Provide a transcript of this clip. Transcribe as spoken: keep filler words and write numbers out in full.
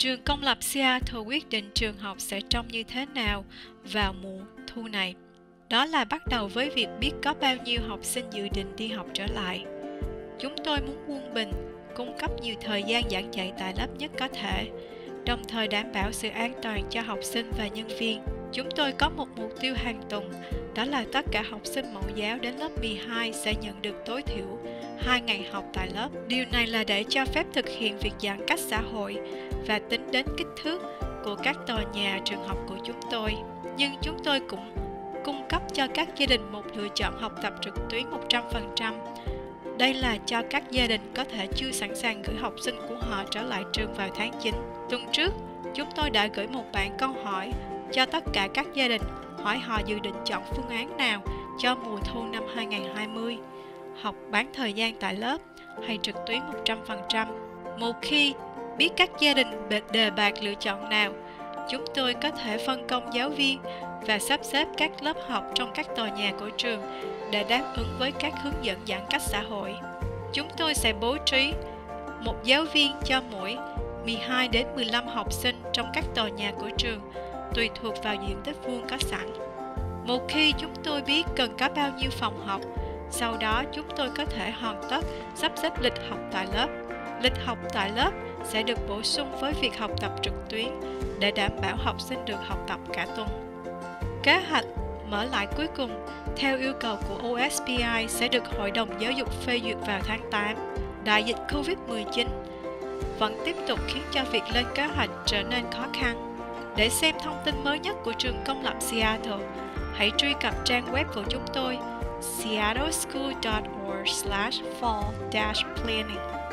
Trường công lập Seattle quyết định trường học sẽ trông như thế nào vào mùa thu này. Đó là bắt đầu với việc biết có bao nhiêu học sinh dự định đi học trở lại. Chúng tôi muốn quân bình, cung cấp nhiều thời gian giảng dạy tại lớp nhất có thể, đồng thời đảm bảo sự an toàn cho học sinh và nhân viên. Chúng tôi có một mục tiêu hàng tuần, đó là tất cả học sinh mẫu giáo đến lớp mười hai sẽ nhận được tối thiểu hai ngày học tại lớp. Điều này là để cho phép thực hiện việc giãn cách xã hội và tính đến kích thước của các tòa nhà trường học của chúng tôi. Nhưng chúng tôi cũng cung cấp cho các gia đình một lựa chọn học tập trực tuyến một trăm phần trăm. Đây là cho các gia đình có thể chưa sẵn sàng gửi học sinh của họ trở lại trường vào tháng chín. Tuần trước, chúng tôi đã gửi một bản câu hỏi cho tất cả các gia đình, hỏi họ dự định chọn phương án nào cho mùa thu năm hai nghìn không trăm hai mươi, học bán thời gian tại lớp hay trực tuyến một trăm phần trăm. Một khi biết các gia đình đề bạt lựa chọn nào, chúng tôi có thể phân công giáo viên và sắp xếp các lớp học trong các tòa nhà của trường để đáp ứng với các hướng dẫn giãn cách xã hội. Chúng tôi sẽ bố trí một giáo viên cho mỗi mười hai đến mười lăm học sinh trong các tòa nhà của trường, tùy thuộc vào diện tích vuông có sẵn. Một khi chúng tôi biết cần có bao nhiêu phòng học, sau đó chúng tôi có thể hoàn tất sắp xếp lịch học tại lớp. Lịch học tại lớp sẽ được bổ sung với việc học tập trực tuyến để đảm bảo học sinh được học tập cả tuần. Kế hoạch mở lại cuối cùng theo yêu cầu của O S P I sẽ được Hội đồng Giáo dục phê duyệt vào tháng tám. Đại dịch Covid mười chín vẫn tiếp tục khiến cho việc lên kế hoạch trở nên khó khăn. Để xem thông tin mới nhất của trường công lập Seattle, hãy truy cập trang web của chúng tôi seattle school dot org slash fall dash planning.